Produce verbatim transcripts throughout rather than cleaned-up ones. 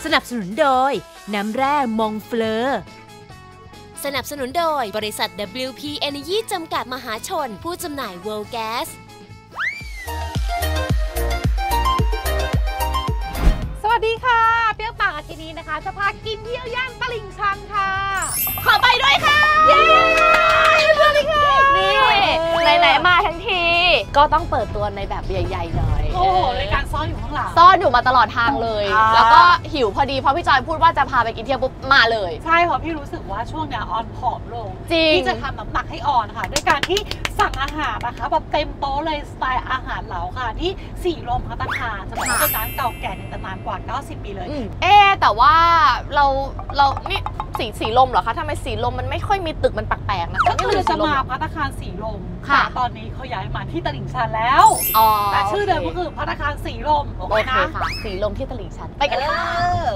สนับสนุนโดยน้ำแร่มองเฟลอสนับสนุนโดยบริษัท ดับเบิลยู พี Energy จำกัดมหาชนผู้จำหน่าย World Gas สวัสดีค่ะเปรี้ยวปากอาทิตย์นี้นะคะจะพากินเที่ยวย่านตลิ่งชันค่ะขอไปด้วยค่ะเย้สวัสดีค่ะนี่ไหนๆมาทั้งทีก็ต้องเปิดตัวในแบบใหญ่ๆหน่อยโอ้โหรายการซ่อนอยู่ข้างหลังซ่อนอยู่มาตลอดทางเลยแล้วก็หิวพอดีเพราะพี่จอยพูดว่าจะพาไปกินเที่ยวปุ๊บมาเลยใช่เพราะพี่รู้สึกว่าช่วงนี้ออนผอมลงจริงพี่จะทำน้ำหนักให้ออนค่ะด้วยการที่สั่งอาหารนะคะแบบเต็มโต๊ะเลยสไตล์อาหารเหลาค่ะที่สีลมภัตตาคารจะบอกว่าเป็นร้านเก่าแก่ในตำนานกว่าเก้าสิบปีเลยเอ๊แต่ว่าเราเรานี่สีสีลมเหรอคะทำไมสีลมมันไม่ค่อยมีตึกมันแปลกๆนะก็คือจะมาภัตตาคารสีลมค่ะตอนนี้เขาย้ายมาที่ตลิ่งชันแล้วแต่ชื่อเดิมก็คือภัตตาคารสีลมโอเคค่ะสีลมที่ตลิ่งชันไปกันค่ะ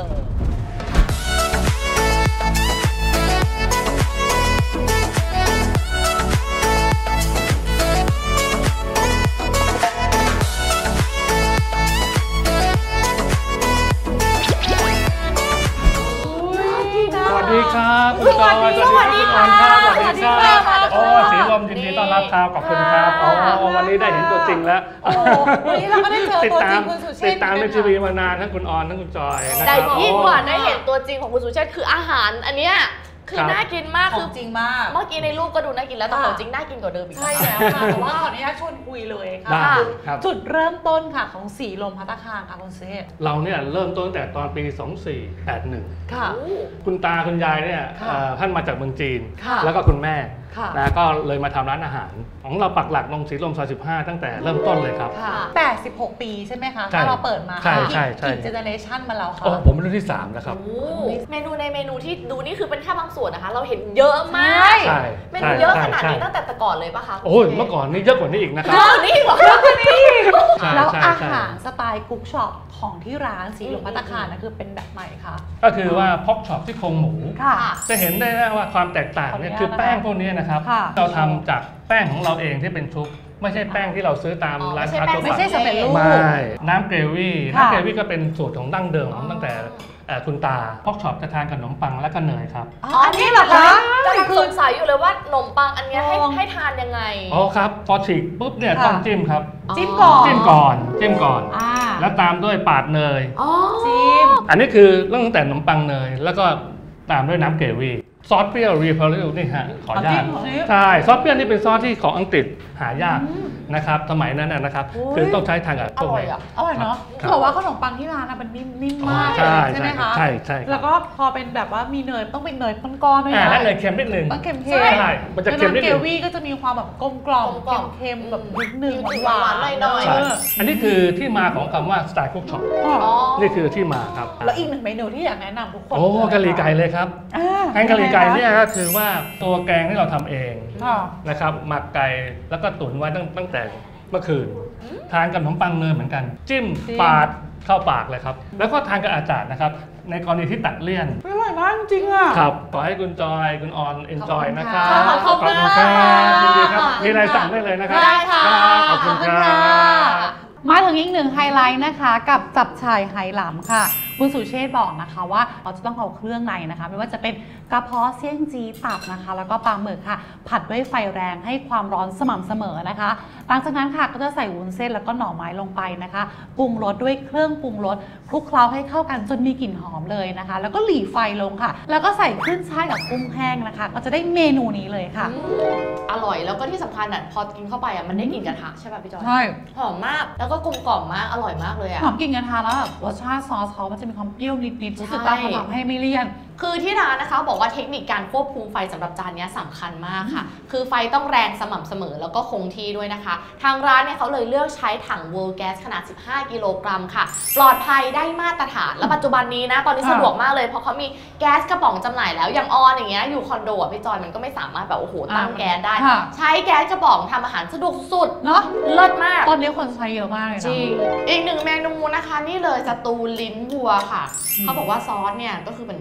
สวัสดีครับคุณจอยสวัสดีคุณออนครับสวัสดีครับโอ้สีลมยินดีต้อนรับครับขอบคุณครับอ๋อวันนี้ได้เห็นตัวจริงแล้ววันนี้เราก็ได้เจอตัวจริงคุณสุเชษฐ์ติดตามในทีวีมานานทั้งคุณออนทั้งคุณจอยนะครับได้ยิ่งกว่าได้เห็นตัวจริงของคุณสุเชษฐ์คืออาหารอันเนี้ยคือน่ากินมากคือจริงมากเมื่อกี้ในรูปก็ดูน่ากินแล้วแต่ของจริงน่ากินกว่าเดิมอีกใช่แล้วค่ะแต่ว่าขออนุญาตชวนคุยเลยค่ะจุดเริ่มต้นค่ะของสีลมภัตตาคารค่ะคุณสุเชษฐ์เราเนี่ยเริ่มต้นแต่ตอนปีสองสี่แปดหนึ่งค่ะคุณตาคุณยายเนี่ยท่านมาจากเมืองจีนแล้วก็คุณแม่นะก็เลยมาทำร้านอาหารของเราปักหลักลงสีลมซอยสิบห้าตั้งแต่เริ่มต้นเลยครับแต่สิบหกปีใช่ไหมคะถ้าเราเปิดมาใช่ใช่กี่เจเนอเรชันมาแล้วคะผมเป็นรุ่นที่สามแล้วครับเมนูในเมนูที่ดูนี่คือเป็นแค่บางส่วนนะคะเราเห็นเยอะมากเมนูเยอะขนาดนี้ตั้งแต่แต่ก่อนเลยปะคะโอ้ยเมื่อก่อนนี่เยอะกว่านี้อีกนะครับเยอะกว่านี้เหรอเยอะกว่านี้แล้วอาหารสไตล์กุ๊กช็อปของที่ร้านสีลมภัตตาคารนะคือเป็นแบบไหนคะก็คือว่าพ็อกช็อปที่โครงหมูจะเห็นได้ว่าความแตกต่างเนี่ยคือแป้งพวกนี้นะครับเราทำจากแป้งของเราเองที่เป็นชุบไม่ใช่แป้งที่เราซื้อตามร้านค้าทั่วไปไม่ใช่สำเร็จรูปไม่น้ำเกรวี่น้ำเกรวี่ก็เป็นสูตรของดั้งเดิมของตั้งแต่คุณตาพ็อกช็อปจะทานกับขนมปังและก็เนยครับอ๋ออันนี้เหรอคะกำลังสงสัยอยู่เลยว่าขนมปังอันนี้ให้ให้ทานยังไงอ๋อครับพอฉีกปุ๊บเนี่ยต้องจิ้มครับจิ้มก่อนจิ้มก่อนจิ้มก่อนแล้วตามด้วยปาดเนยจิ้มอันนี้คือเรื่องตั้งแต่ขนมปังเนยแล้วก็ตามด้วยน้ำเกรวี่ซอสเปรี้ยวรีเพลลิวนี่ฮะขออนุญาตใช่ซอสเปรี้ยวนี่เป็นซอสที่ของอังกฤษหายากนะครับสมัยนั้นนะครับคือต้องใช้ทางกับอร่อยอ่ะอร่อยเนาะเขาบอกว่าขนมปังที่ร้านมันนิ่มๆมากใช่ไหมคะใช่ใช่แล้วก็พอเป็นแบบว่ามีเนยต้องเป็นเนยก้อนๆด้วยนะและเนยเค็มนิดนึงต้องเค็มๆใช่มันจะเค็มนิดนึงเกรวี่ก็จะมีความแบบกลมกล่อมเค็มๆแบบนิดนึงหวานหน่อยๆอันนี้คือที่มาของคำว่าสไตล์คุกช็อปนี่คือที่มาครับแล้วอีกหนึ่งเมนูที่อยากแนะนำทุกคนโอ้กะหรี่ไก่เลยครับแกงกะหรี่ไก่เนี่ยก็คือว่าตัวแกงที่เราทำเองนะครับหมักไก่แล้วก็ตุ๋นไว้ตั้งตั้งแต่เมื่อคืนทานกับขนมปังเนยเหมือนกันจิ้มปาดเข้าปากเลยครับแล้วก็ทานกับอาจารย์นะครับในกรณีที่ตัดเลี่ยนอร่อยมากจริงอ่ะครับขอให้คุณจอยคุณออนเอนจอยนะครับขอบคุณครับยินดีครับมีอะไรสั่งได้เลยนะครับได้ค่ะขอบคุณครับมาถึงอีกหนึ่งไฮไลท์นะคะกับจับฉ่ายไหหลำค่ะคุณสุเชษฐ์บอกนะคะว่าเราจะต้องเอาเครื่องในนะคะไม่ว่าจะเป็นกระเพาะเสี่ยงจีตับนะคะแล้วก็ปลาหมึกค่ะผัดด้วยไฟแรงให้ความร้อนสม่ำเสมอนะคะหลังจากนั้นค่ะก็จะใส่วุ้นเส้นแล้วก็หน่อไม้ลงไปนะคะปรุงรสด้วยเครื่องปรุงรสคลุกเคล้าให้เข้ากันจนมีกลิ่นหอมเลยนะคะแล้วก็หลีไฟลงค่ะแล้วก็ใส่ขึ้นช่ายกับกุ้งแห้งนะคะก็จะได้เมนูนี้เลยค่ะอร่อยแล้วก็ที่สำคัญอ่ะพอกินเข้าไปอ่ะมันได้กลิ่นกระทะใช่ป่ะพี่จอยใช่หอมมากแล้วก็กลมกล่อมมากอร่อยมากเลยอ่ะหอมกลิ่นกระทะแล้วแบบรสชาติซอสเขามันจะมีความเปรี้ยวนิดๆรู้สึกว่าทำให้ไม่เลี่ยนคือที่ร้านนะคะบอกว่าเทคนิคการควบคุมไฟสำหรับจานนี้สำคัญมากค่ะคือไฟต้องแรงสม่ำเสมอแล้วก็คงที่ด้วยนะคะทางร้านเนี่ยเขาเลยเลือกใช้ถัง World Gas ขนาดสิบห้ากิโลกรัมค่ะปลอดภัยได้มาตรฐานและปัจจุบันนี้นะตอนนี้สะดวกมากเลยเพราะเขามีแก๊สกระป๋องจำหน่ายแล้วอย่างออนอย่างเงี้ยอยู่คอนโดอ่ะพี่จอยมันก็ไม่สามารถแบบโอ้โหตั้งแก๊สได้ใช้แก๊สกระป๋องทำอาหารสะดวกสุดเนาะเลิศมากตอนนี้คนใช้เยอะมากเลยจริงอีกหนึ่งเมนูนะคะนี่เลยสตูลิ้นวัวค่ะเขาบอกว่าซอสเนี่ยก็คือเป็นแบบซอสส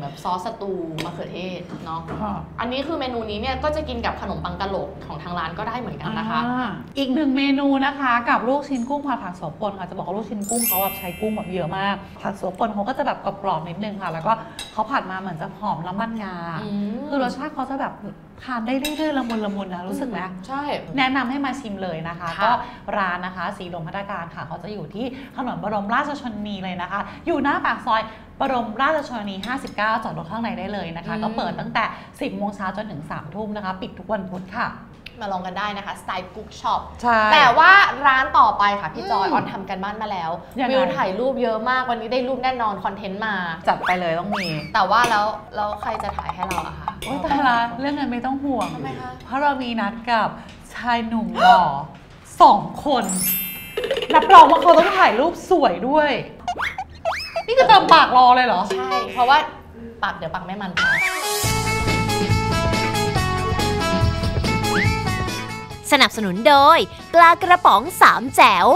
ตูมะเขือเทศเนาะอันนี้คือเมนูนี้เนี่ยก็จะกินกับขนมปังกะโหลกของทางร้านก็ได้เหมือนกันนะคะอีกหนึ่งเมนูนะคะกับลูกชิ้นกุ้งผัดผักโสปนค่ะจะบอกว่าลูกชิ้นกุ้งเขาแบบใช้กุ้งแบบเยอะมากผัดโสปนเขาก็จะแบบกรอบๆนิดนึงค่ะแล้วก็เขาผัดมาเหมือนจะหอมน้ำมันงาคือรสชาติเขาจะแบบทานได้เรื่อยๆละมุนละมุนนะรู้สึกนะใช่แนะนำให้มาชิมเลยนะคะก็ร้านนะคะสีลมพัฒนาการค่ะเขาจะอยู่ที่ถนนบรมราชชนนีเลยนะคะอยู่หน้าปากซอยบรมราชชนนีห้าสิบเก้าจอดรถข้างในได้เลยนะคะก็เปิดตั้งแต่สิบโมงเช้าจนถึงสามทุ่มนะคะปิดทุกวันพุธค่ะมาลองกันได้นะคะสไตล์กุ๊กช็อปแต่ว่าร้านต่อไปค่ะพี่จอยออนทำกันบ้านมาแล้ววิวถ่ายรูปเยอะมากวันนี้ได้รูปแน่นอนคอนเทนต์มาจัดไปเลยต้องมีแต่ว่าแล้วแล้วใครจะถ่ายให้เราอะคะโอ้ยแต่ละเรื่องเงินไม่ต้องห่วงทำไมคะเพราะเรามีนัดกับชายหนุ่มหล่อสองคนรับรองว่าเขาต้องถ่ายรูปสวยด้วยนี่คือตามปากรอเลยเหรอใช่เพราะว่าปากเดี๋ยวปากไม่มันพอสนับสนุนโดยปลากระป๋องสามแจ๋ว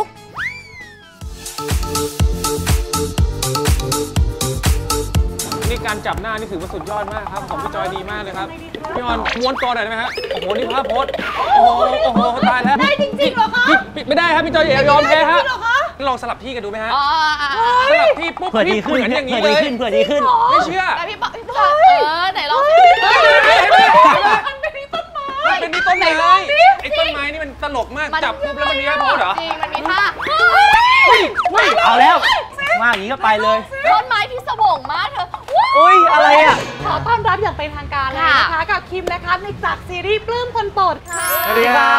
นี่การจับหน้านี่ถือว่าสุดยอดมากครับของพี่จอยดีมากเลยครับพี่ออนม้วนตัวหน่อยได้ไหมฮะโอ้โหนี่ภาพโพสโอ้โหโอ้โหตายแล้วได้จริงๆเหรอคะไม่ได้ครับพี่จอยอย่ายอมแพ้ฮะลองสลับที่กันดูไหมฮะสลับที่ปุ๊บพี่เหมือนอย่างนี้เลยเผื่อดีขึ้นไม่เชื่อพี่ป๊อพี่ป๊อเออไหนลองสิมันเป็นต้นไม้มันเป็นต้นไม้ไอ้ต้นไม้นี่มันตลกมากจับปุ๊บแล้วมันมีภาพโพสเหรอจริงมันมีท่าเอาแล้วมาอย่างนี้ก็ไปเลยต้นไม้ที่สมองมากเธออุ้ยอะไรอ่ะขอต้อนรับอย่างเป็นทางการเลยนะคะกับคิมนะคะในจากซีรีส์ปลื้มคนโปรดค่ะสวัสดีครับ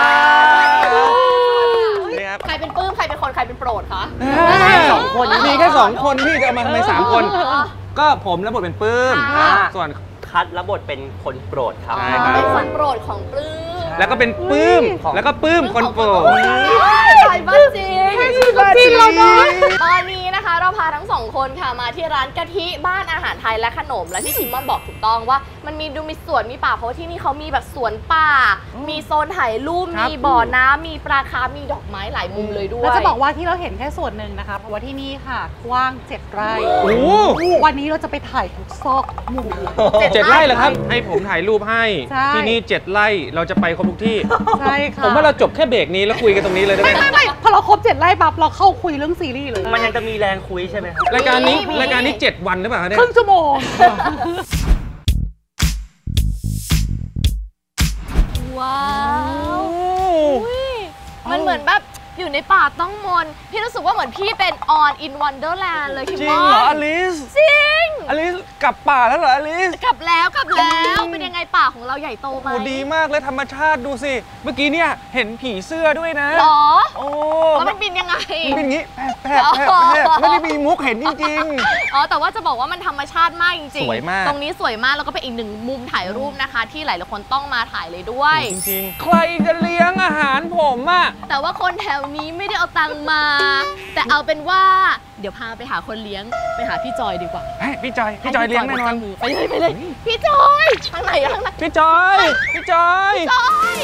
ใครเป็นปลื้มใครเป็นคนใครเป็นโปรดคะสองคนมีแค่สองคนพี่จะเอามาทำไมสามคนก็ผมรับบทเป็นปลื้มส่วนคัดรับบทเป็นคนโปรดครับเป็นคนโปรดของปลื้มแล้วก็เป็นปื้มแล้วก็ปื้มคนโปรดใช่บ้าจริงจริงเราเนาะตอนนี้นะคะเราพาทั้งสองคนค่ะมาที่ร้านกะทิบ้านอาหารไทยและขนมและที่คิมมอนบอกถูกต้องว่ามันมีดูมีสวนมีป่าเพราะว่าที่นี่เขามีแบบสวนป่ามีโซนถ่ายรูปมีบ่อน้ำมีปลาคาร์ฟมีดอกไม้หลายมุมเลยด้วยเราจะบอกว่าที่เราเห็นแค่ส่วนหนึ่งนะคะเพราะว่าที่นี่ค่ะกว้างเจ็ดไร่วันนี้เราจะไปถ่ายทุกซอกมุมเจ็ดไร่เหรอครับให้ผมถ่ายรูปให้ที่นี่เจ็ดไร่เราจะไปครบทุกที่ใช่ค่ะผมว่าเราจบแค่เบรกนี้แล้วคุยกันตรงนี้เลยได้ไหมไม่ไม่พอเราครบเจ็ดไร่ปั๊บเราเข้าคุยเรื่องซีรีส์เลยมันยังจะมีแรงคุยใช่ไหมครับรายการนี้รายการนี้เจ็ดวันหรือเปล่าเนี่ยครึ่งชั่วโมงว้าวมันเหมือนแบบอยู่ในป่าต้องมนพี่รู้สึกว่าเหมือนพี่เป็น on in wonderland เลยคิมมอนจริงเหรออลิสจริงอลิสกลับป่าแล้วเหรออลิสกลับแล้วกลับแล้วเป็นยังไงป่าของเราใหญ่โตไหมโอ้ดีมากเลยธรรมชาติดูสิเมื่อกี้เนี่ยเห็นผีเสื้อด้วยนะหรอโอ้แล้วมันบินยังไงมันบินอย่างงี้แผลบแผลบแผลบไม่ได้มีมุกเห็นจริงๆอ๋อแต่ว่าจะบอกว่ามันธรรมชาติมากจริงๆสวยมากตรงนี้สวยมากแล้วก็เป็นอีกหนึ่งมุมถ่ายรูปนะคะที่หลายๆคนต้องมาถ่ายเลยด้วยจริงๆใครจะเลี้ยงอาหารผมอะแต่ว่าคนแถวนี้ไม่ได้เอาตังค์มาแต่เอาเป็นว่าเดี๋ยวพาไปหาคนเลี้ยงไปหาพี่จอยดีกว่าพี่จอยพี่จอยเลี้ยงแน่นอนไปเลยไปเลยพี่จอยทางไหนทางไหนพี่จอยพี่จอยจอย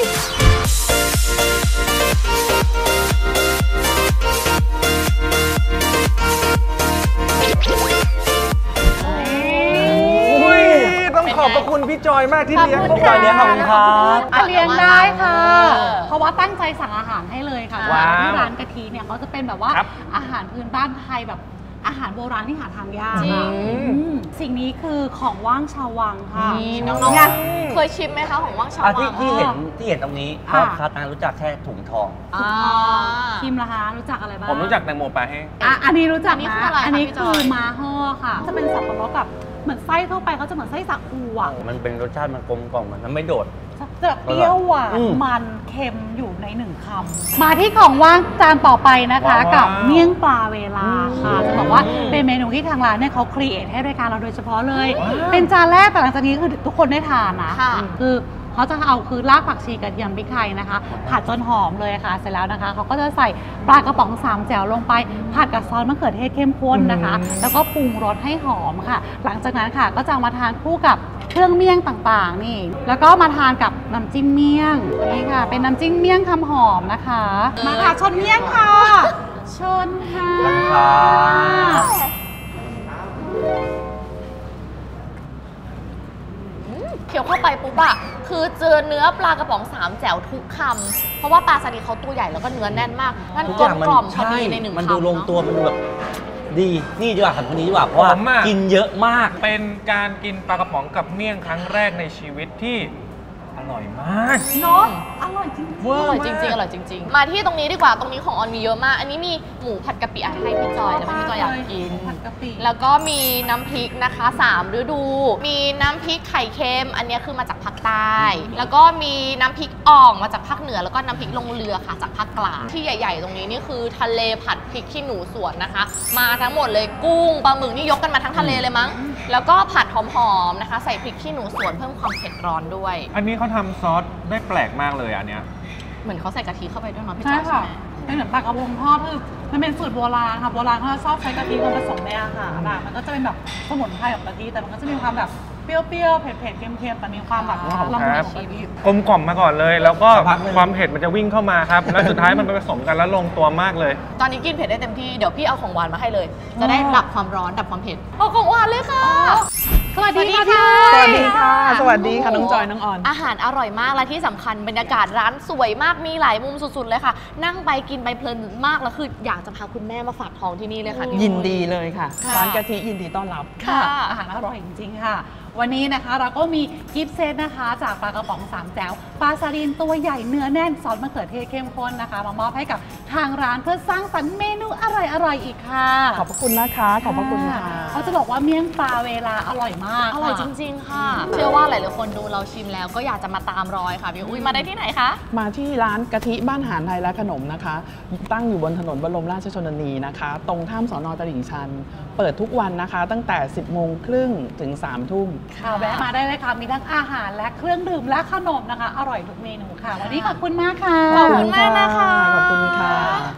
ต้องขอบพระคุณพี่จอยมากที่เลี้ยงพวกเราเลี้ยงขอบคุณครับเลี้ยงได้ค่ะเพราะว่าตั้งใจสั่งอาหารให้เลยค่ะที่ร้านกะทิเนี่ยเขาจะเป็นแบบว่าอาหารพื้นบ้านไทยแบบอาหารโบราณที่หาทานยากสิ่งนี้คือของว่างชาววังค่ะน้องๆเคยชิมไหมคะของว่างชาววังที่เห็นที่เห็นตรงนี้ครับคาตารู้จักแค่ถุงทองคิมล่ะคะรู้จักอะไรบ้างผมรู้จักแตงโมปลาแห้งอันนี้รู้จักนะอันนี้คือมาฮ่อค่ะจะเป็นสับปะรดกับเหมือนไส้ทั่วไปเขาจะเหมือนไส้สาคูอ่ะมันเป็นรสชาติมันกลมกล่อมมันไม่โดดจะเปรี้ยวหวานมันเค็มอยู่ในหนึ่งคำมาที่ของว่างจานต่อไปนะคะกับเมี่ยงปลาเวลาค่ะจะบอกว่าเป็นเมนูที่ทางร้านเนี่ยเขาครีเอทให้รายการเราโดยเฉพาะเลยเป็นจานแรกแต่หลังจากนี้คือทุกคนได้ทานนะคือเขาจะเอาคือรากผักชีกระเทียมพริกไทยนะคะผัดจนหอมเลยค่ะเสร็จแล้วนะคะเขาก็จะใส่ปลากระป๋องสามแจ่วลงไปผัดกับซอสมะเขือเทศเข้มข้นนะคะแล้วก็ปรุงรสให้หอมค่ะหลังจากนั้นค่ะก็จะมาทานคู่กับเครื่องเมี่ยงต่างๆนี่แล้วก็มาทานกับน้ำจิ้มเมี่ยงนี่ค่ะเป็นน้ำจิ้มเมี่ยงคำหอมนะคะมาค่ะชนเมี่ยงค่ะชนค่ะยวเข้าไปปุ๊บอะคือเจอเนื้อปลากระป๋องสามแจ๋วทุกคำเพราะว่าปลาซาดีเขาตัวใหญ่แล้วก็เนื้อแน่นมากนั่นกลมกล่อมพอดีในหนึ่งคำมันดูลงตัวมันดูแบบดีนี่ดีกว่าครับคนนี้ดีกว่าเพราะว่ากินเยอะมากเป็นการกินปลากระป๋องกับเมี่ยงครั้งแรกในชีวิตที่อร่อยมากเนาะอร่อยจริงๆอร่อยจริงๆอร่อยจริงๆมาที่ตรงนี้ดีกว่าตรงนี้ของออนมีเยอะมากอันนี้มีหมูผัดกะปิให้พี่จอยแล้วพี่จอยอยากกินผัดกะปิแล้วก็มีน้ำพริกนะคะสามฤดูมีน้ำพริกไข่เค็มอันนี้คือมาจากภาคใต้แล้วก็มีน้ำพริกอ่องมาจากภาคเหนือแล้วก็น้ำพริกลงเรือค่ะจากภาคกลางที่ใหญ่ๆตรงนี้นี่คือทะเลผัดพริกขี้หนูสวนนะคะมาทั้งหมดเลยกุ้งปลาหมึกนี่ยกกันมาทั้งทะเลเลยมั้งแล้วก็ผัดหอมๆนะคะใส่พริกขี้หนูสวนเพิ่มความเผ็ดร้อนด้วยอันนี้เขาทำซอสได้แปลกมากเลยอันเนี้ยเหมือนเขาใส่กะทิเข้าไปด้วยเนาะพี่จอยใช่ค่ะเป็นเหมือนปลากระพงทอดคือมันเป็นสูตรโบราณค่ะโบราณเขาชอบใช้กะทิมาผสมในอาหารอ่ะมันก็จะเป็นแบบสมุนไพรของกะทิแต่มันก็จะมีความแบบเปรี้ยวๆเผ็ดๆเค็มๆแต่มีความแบบละมุนของกะทิกลมกล่อมมาก่อนเลยแล้วก็ความเผ็ดมันจะวิ่งเข้ามาครับแล้วสุดท้ายมันไปผสมกันแล้วลงตัวมากเลยตอนนี้กินเผ็ดได้เต็มที่เดี๋ยวพี่เอาของหวานมาให้เลยจะได้ดับความร้อนดับความเผ็ดเอาของหวานเลยค่ะสวัสดีค่ะสวัสดีค่ะสวัสดีค่ะน้องจอยน้องออนอาหารอร่อยมากและที่สำคัญบรรยากาศร้านสวยมากมีหลายมุมสุดๆเลยค่ะนั่งไปกินไปเพลินมากแล้วคืออยากจะพาคุณแม่มาฝากท้องที่นี่เลยค่ะยินดีเลยค่ะร้านกะทิยินดีต้อนรับค่ะอาหารอร่อยจริงๆค่ะวันนี้นะคะเราก็มีกิฟต์เซตนะคะจากปลากระป๋องสามแจ๋วปลาซาดีนตัวใหญ่เนื้อแน่นซอสมะเขือเทศเข้มข้นนะคะมามอบให้กับทางร้านเพื่อสร้างสรรค์เมนูอร่อยๆอีกค่ะขอบพระคุณนะคะขอบพระคุณค่ะเขาจะบอกว่าเมี่ยงปลาเวลาอร่อยมากอร่อยจริงๆค่ะเชื่อว่าหลายๆคนดูเราชิมแล้วก็อยากจะมาตามรอยค่ะพี่อุ้ยมาได้ที่ไหนคะมาที่ร้านกะทิบ้านหารไทยและขนมนะคะตั้งอยู่บนถนนบรมราชชนนีนะคะตรงข้ามสน.ตลิ่งชันเปิดทุกวันนะคะตั้งแต่สิบโมงครึ่งถึงสามทุ่มค่ะแวะมาได้เลยค่ะมีทั้งอาหารและเครื่องดื่มและขนมนะคะอร่อยทุกเมนูค่ะวันนี้ขอบคุณมากค่ะขอบคุณมากนะคะขอบคุณค่ะ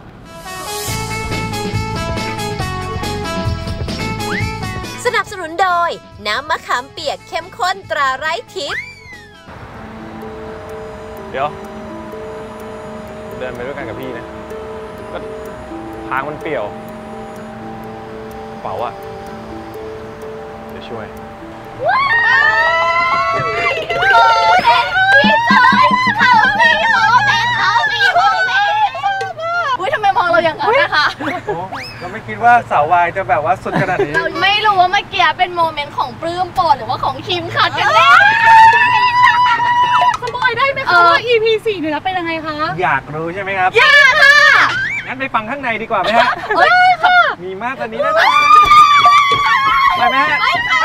สนับสนุนโดยน้ำมะขามเปียกเข้มข้นตราไร้ทิพย์เดี๋ยวเดินไปด้วยกันกับพี่นะก็ทางมันเปี่ยวเปล่าอะเดี๋ยวช่วยว้าวพี่จอยเขามีโมเมนต์เขามีโมเมนต์อุ้ยทำไมมองเราอย่างนั้นนะคะเราไม่คิดว่าสาววายจะแบบว่าสุดขนาดนี้เราไม่รู้ว่าเมื่อกี้เป็นโมเมนต์ของปลื้มโปรดหรือว่าของคิมขัดกันแน่สปอยได้ไหมคะว่า อี พี สี่เนี่ยเป็นยังไงคะอยากรู้ใช่ไหมครับอยากค่ะงั้นไปฟังข้างในดีกว่าไหมฮะได้ค่ะมีมากกว่านี้นะไปไหมฮะ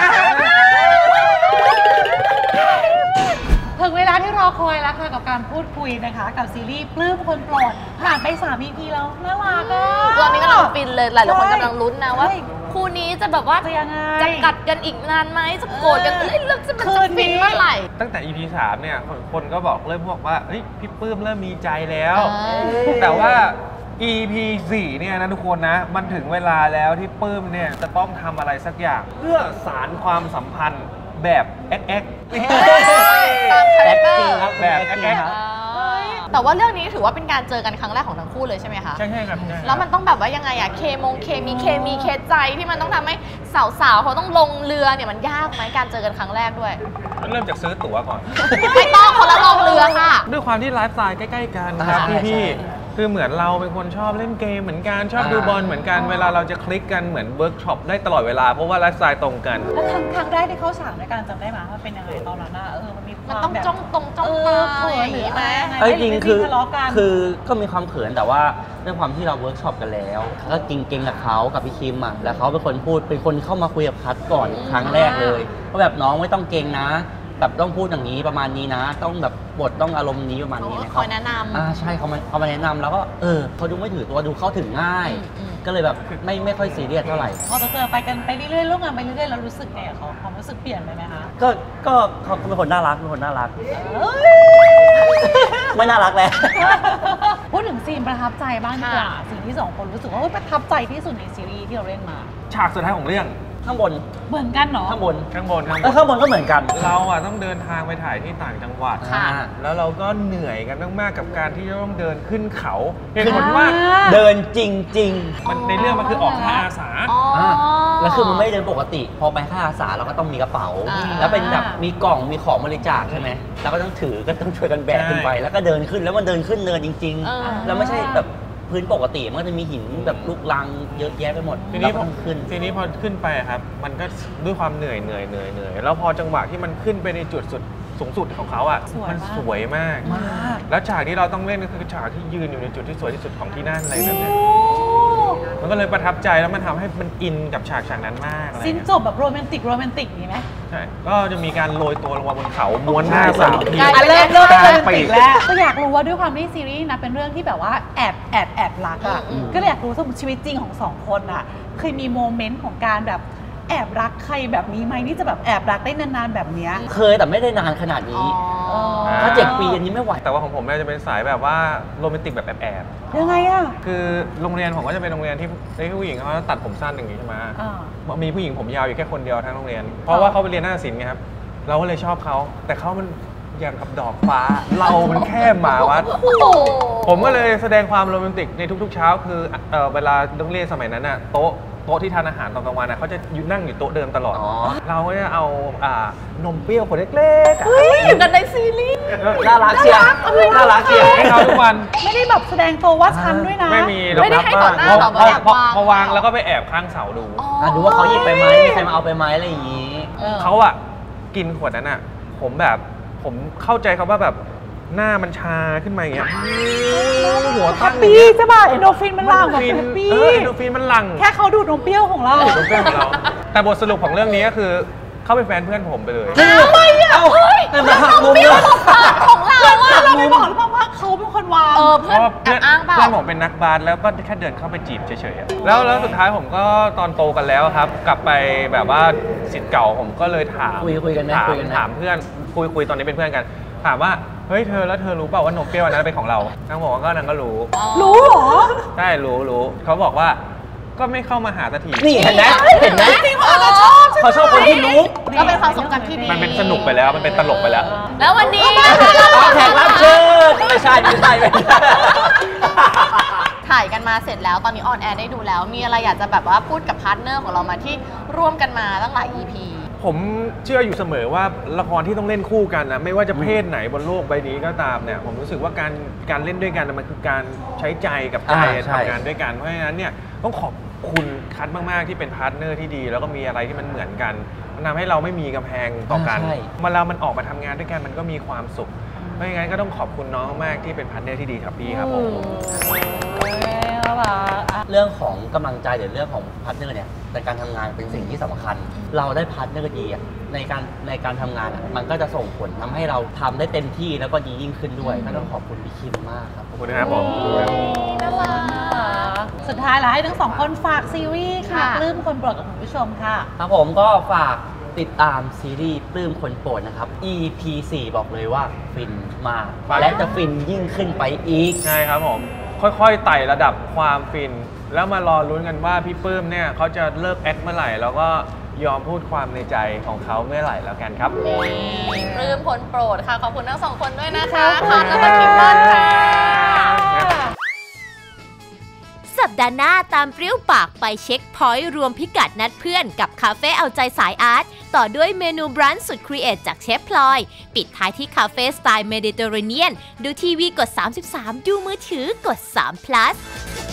ถึงเวลาที่รอคอยแล้วค่ะกับการพูดคุยนะคะกับซีรีส์ปลื้มคนโปรดผ่านไปสาม อี พี แล้วน่ารักอ่ะตอนนี้ก็กำลังฟินเลยหลายๆคนกำลังลุ้นนะว่าคู่นี้จะแบบว่าจะยังไงจะกัดกันอีกนานไหมจะโกรธกันเอ้ยแล้วจะมันจะฟินเมื่อไหร่ตั้งแต่ อี พี สามเนี่ยคนก็บอกเริ่มบอกว่าเฮ้ยพี่ปลื้มเริ่มมีใจแล้วแต่ว่า อี พี สี่เนี่ยนะทุกคนนะมันถึงเวลาแล้วที่ปลื้มเนี่ยจะต้องทำอะไรสักอย่างเพื่อสานความสัมพันธ์แบบแอ๊กแอ๊กตามคาแรคเตอร์แบบแอ๊กแอ๊กแต่ว่าเรื่องนี้ถือว่าเป็นการเจอกันครั้งแรกของทั้งคู่เลยใช่ไหมคะใช่ใช่ครับแล้วมันต้องแบบว่ายังไงอะเคมงเคมีเคมีเคใจที่มันต้องทำให้สาวๆเขาต้องลงเรือเนี่ยมันยากไหมการเจอกันครั้งแรกด้วยเริ่มจากซื้อตั๋วก่อนไม่ต้องคนละลงเรือค่ะด้วยความที่ไลฟ์สไตล์ใกล้ๆกันครับพี่คือเหมือนเราเป็นคนชอบเล่นเกมเหมือนกันชอบดูบอลเหมือนกันเวลาเราจะคลิกกันเหมือนเวิร์กช็อปได้ตลอดเวลาเพราะว่าไลฟ์สไตล์ตรงกันแล้วครั้งครั้งแรกที่เขาฉากในการจำได้ไหมว่าเป็นยังไงตอนนั้นเออมันมีมันต้องจ้องตรงจ้องตาอย่างนี้ไหมเอ้ยจริงคือคือก็มีความเขินแต่ว่าด้วยความที่เราเวิร์กช็อปกันแล้วก็จริงเก่งกับเขากับพี่คิมอ่ะแล้วเขาเป็นคนพูดเป็นคนเข้ามาคุยกับพัดก่อนครั้งแรกเลยเพราะแบบน้องไม่ต้องเก่งนะแบบต้องพูดอย่างนี้ประมาณนี้นะต้องแบบบทต้องอารมณ์นี้ประมาณนี้นะคอยแนะนำอ่าใช่เขามาเขามาแนะนำแล้วก็เออเขาดูไม่ถือตัวดูเข้าถึงง่ายก็เลยแบบไม่ไม่ค่อยซีเรียสเท่าไหร่พอเจอไปกันไปเรื่อยๆร่วมงานไปเรื่อยๆเรารู้สึกไงเขาความรู้สึกเปลี่ยนไปไหมคะก็ก็เขาเป็นคนน่ารักเป็นคนน่ารักไม่น่ารักแล้วพูดถึงซีนประทับใจบ้างดีกว่าสิ่งที่สองคนรู้สึกว่าประทับใจที่สุดในซีรีส์ที่เราเล่นมาฉากสุดท้ายของเรื่องข้างบนเหมือนกันเนาะข้างบนข้างบนข้างบเออน ข้างบนก็เหมือนกันเราอ่ะต้องเดินทางไปถ่ายที่ต่างจังหวัดค่ะแล้วเราก็เหนื่อยกันมากๆกับการที่จะต้องเดินขึ้นเขาเหตุผลว่าเดินจริงมันในเรื่องมันคือออกค่าอาสาอ๋อๆอ่าแล้วคือมันไม่ได้เดินปกติ พอไปค่ายอาสาเราก็ต้องมีกระเป๋าอ่าแล้วเป็นแบบมีกล่องมีของบริจาคใช่ไหมแล้วก็ต้องถือก็ต้องช่วยกันแบกขึ้นไป แล้วก็เดินขึ้นแล้วมันเดินขึ้นเนินจริงเออๆ แล้วไม่ใช่แบบพื้นปกติมันก็จะมีหินแบบลูกรังเยอะแยะไปหมดทีนี้เราก็ต้องขึ้นทีนี้พอขึ้นไปอะครับ มันก็ด้วยความเหนื่อยเหนื่อยเหนื่อยเหนื่อยแล้วพอจังหวะที่มันขึ้นไปในจุดสุดสูงสุดของเขาอ่ะสวยมากมันสวยมากมากแล้วฉากที่เราต้องเล่นก็คือฉากที่ยืนอยู่ในจุดที่สวยที่สุดของที่นั่นอะไรแบบเนี้ยมันก็เลยประทับใจแล้วมันทำให้มันอินกับฉากฉากนั้นมากอะไรสิ้นเงี้ยจบแบบโรแมนติกโรแมนติกนี้ไหมใช่ก็จะมีการโรยตัวลงมาบนเขาม้วนหน้าสามทีอ่ะเริ่มเริ่มกลาโรยแมนปีติกกแล้วก็อยากรู้ว่าด้วยความที่ซีรีส์นะเป็นเรื่องที่แบบว่าแอบแอบแอบรักอ่ะอืมก็เลยอยากรู้สมมติชีวิตจริงของสองคนอ่ะเคยมีโมเมนต์ของการแบบแอบรักใครแบบนี้ไหมที่จะแบบแอบรักได้นานๆแบบเนี้ยเคยแต่ไม่ได้นานขนาดนี้ ถ้าเจ็ดปีอันนี้ไม่ไหวแต่ว่าของผมเนี่ยจะเป็นสายแบบว่าโรแมนติกแบบแอบยังไงอ่ะๆคือโรงเรียนผมก็จะเป็นโรงเรียนที่ที่ผู้หญิงเขาตัดผมสั้นอย่างนี้ใช่ไหมอ่ามีผู้หญิงผมยาวอยู่แค่คนเดียวทั้งโรงเรียน เพราะว่าเขาไปเรียนนาฏศิลป์ไงครับเราก็เลยชอบเขาแต่เขามันอย่างกับดอกฟ้า เรามันแค่หมาวัด ผมก็เลยแสดงความโรแมนติกในทุกๆเช้าคือเอ่อเวลาโรงเรียนสมัยนั้นน่ะโต๊ะโต๊ะที่ทานอาหารตอนกลางวันน่ะเขาจะอยู่นั่งอยู่โต๊ะเดิมตลอดอ๋อเราก็จะเอาอ่านมเปรี้ยวขวดเล็กๆอ่ะเหมือนกันในซีรีส์น่ารักเชียวน่ารักเชียวให้เขาทุกวันไม่ได้แบบแสดงตัวว่าฉันด้วยนะไม่มีหรอกไม่ได้ครับให้ต่อหน้าพอหรอกพอแอบพอวางพอวางแล้วก็ไปแอบข้างเสาดูอ่ะดูว่าเขาหยิบไปไหมมีใครมาเอาไปไหมอะไรอย่างนี้เออเขาอะกินขวดนั้นอะผมแบบผมเข้าใจเขาว่าแบบหน้ามันชาขึ้นมาอย่างเงี้ยหัวแฮตั้งปปี้ใช่ป่ะเอนโดฟินมันหลั่งแบบฟินแฮปปี้เออเอนโดฟินมันหลั่งแค่เขาดูดนมเปรี้ยวของเราเป็นเพื่อนของเรา แต่บทสรุปของเรื่องนี้ก็คือเขาเป็นแฟนเพื่อนผมไปเลยทำไมอ่ะแต่มาหักมุมด้วยของเราอะเราไม่บอกหรือเปล่าว่าเขาเป็นคนวางเออเพเพื่อนราะว่าแอเพื่อนบอ้างเปล่าเพื่อนผมเป็นนักบาสแล้วก็แค่เดินเข้าไปจีบเฉยๆอะแล้วแล้วสุดท้ายผมก็ตอนโตกันแล้วครับ กลับไปแบบว่าศิษย์เก่าผมก็เลยถามคุยคุยกันไหมถามคุยกันไหมถามเพื่อนคุยคุยตอนนี้เป็นเพื่อนกัน ถามว่าเฮ้ยเธอแล้วเธอรู้เปล่าว่านมเปรี้ยวอันนั้นเป็นของเรานางบอกว่าก็นางก็รู้รู้เหรอใช่รู้รู้เขาบอกว่าก็ไม่เข้ามาหาสักทีนี่เห็นไหมเห็นไหมจริงเหรอเราชอบใช่ไหมเขาชอบคนที่รู้ก็เป็นความทรงจำที่ดีมันเป็นสนุกไปแล้วมันเป็นตลกไปแล้วแล้ววันนี้นะคะแขกรับเชิญไม่ใช่ไม่ใช่ไม่ใช่ถ่ายกันมาเสร็จแล้วตอนนี้ออนแอร์ได้ดูแล้ว มีอะไรอยากจะแบบว่าพูดกับพาร์ทเนอร์ของเรามาที่ร่วมกันมาตั้งหลาย อี พีผมเชื่ออยู่เสมอว่าละครที่ต้องเล่นคู่กันนะไม่ว่าจะเพศไหนบนโลกใบนี้ก็ตามเนี่ยผมรู้สึกว่าการการเล่นด้วยกันน่ะมันคือการใช้ใจกับใจอ่าใช่ทำงานด้วยกันเพราะฉะนั้นเนี่ยต้องขอบคุณคัทมากๆที่เป็นพาร์ทเนอร์ที่ดี แล้วก็มีอะไรที่มันเหมือนกันมันทำให้เราไม่มีกำแพงต่อกันใช่เวลามันออกมาทำงานด้วยกันมันก็มีความสุขเพราะงั้นก็ต้องขอบคุณน้องมากที่เป็นพาร์ทเนอร์ที่ดีครับพี่ครับผมเรื่องของกำลังใจหรือเรื่องของพาร์ทเนอร์เนี่ยในการทำงานเป็นสิ่งที่สำคัญ เราได้พาร์ทเนอร์ดีอะในการในการทำงานอะมันก็จะส่งผลทำให้เราทำได้เต็มที่แล้วก็ดียิ่งขึ้นด้วยก็ต้องขอบคุณพี่คิมมากครับขอบคุณนะครับผมน่ารักสุดท้ายแล้วให้ทั้งสองคนฝากซีรีส์ค่ะค่ะปลื้มคนโปรดกับคุณผู้ชมค่ะครับผมก็ฝากติดตามซีรีส์ปลื้มคนโปรดนะครับ อี พี สี่ บอกเลยว่าฟินมาก และจะฟินยิ่งขึ้นไปอีกใช่ครับผมค่อยๆไต่ระดับความฟิน แล้วมารอลุ้นกันว่าพี่ปื้มเนี่ยเขาจะเลิกแอคเมื่อไหร่ แล้วก็ยอมพูดความในใจของเขาเมื่อไหร่แล้วกันครับปลื้มคนโปรดค่ะ ขอบคุณทั้งสองคนด้วยนะคะขอบคุณและคิมมอนค่ะสัปดาห์หน้าตามเปรี้ยวปากไปเช็คพอยต์รวมพิกัดนัดเพื่อนกับคาเฟ่เอาใจสายอาร์ตต่อด้วยเมนูบรันช์สุดครีเอทจากเชฟพลอย ปิดท้ายที่คาเฟ่สไตล์เมดิเตอร์เรเนียนดูทีวีกดสามสิบสามดูมือถือกดสาม plus